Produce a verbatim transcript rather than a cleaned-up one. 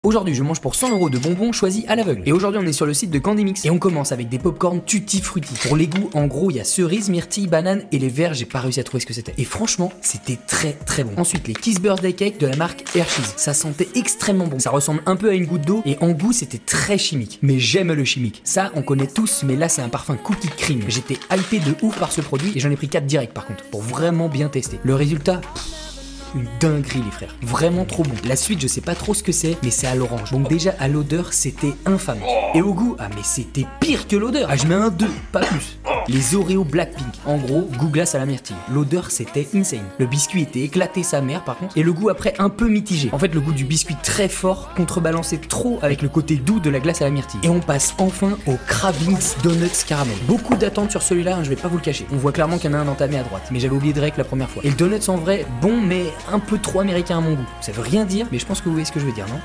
Aujourd'hui je mange pour cent euros de bonbons choisis à l'aveugle. Et aujourd'hui on est sur le site de Candy Mix. Et on commence avec des popcorn tutti frutti. Pour les goûts, en gros il y a cerise, myrtille, banane et les verts, j'ai pas réussi à trouver ce que c'était. Et franchement c'était très très bon. Ensuite les Kiss Birthday Cake de la marque Hershey's. Ça sentait extrêmement bon. Ça ressemble un peu à une goutte d'eau et en goût c'était très chimique. Mais j'aime le chimique. Ça on connaît tous, mais là c'est un parfum cookie cream. J'étais hypé de ouf par ce produit et j'en ai pris quatre direct par contre. Pour vraiment bien tester. Le résultat... une dinguerie les frères, vraiment trop bon. La suite je sais pas trop ce que c'est, mais c'est à l'orange. Donc déjà à l'odeur c'était infâme. Et au goût, ah mais c'était pire que l'odeur. Ah je mets un deux, pas plus. Les Oreo Blackpink, en gros goût glace à la myrtille. L'odeur c'était insane. Le biscuit était éclaté sa mère par contre. Et le goût après un peu mitigé. En fait le goût du biscuit très fort contrebalancé trop avec le côté doux de la glace à la myrtille. Et on passe enfin au Cravings Donuts Caramel. Beaucoup d'attentes sur celui-là, hein, je vais pas vous le cacher. On voit clairement qu'il y en a un entamé à droite. Mais j'avais oublié Drake la première fois. Et le donuts en vrai, bon mais un peu trop américain à mon goût. Ça veut rien dire, mais je pense que vous voyez ce que je veux dire, non?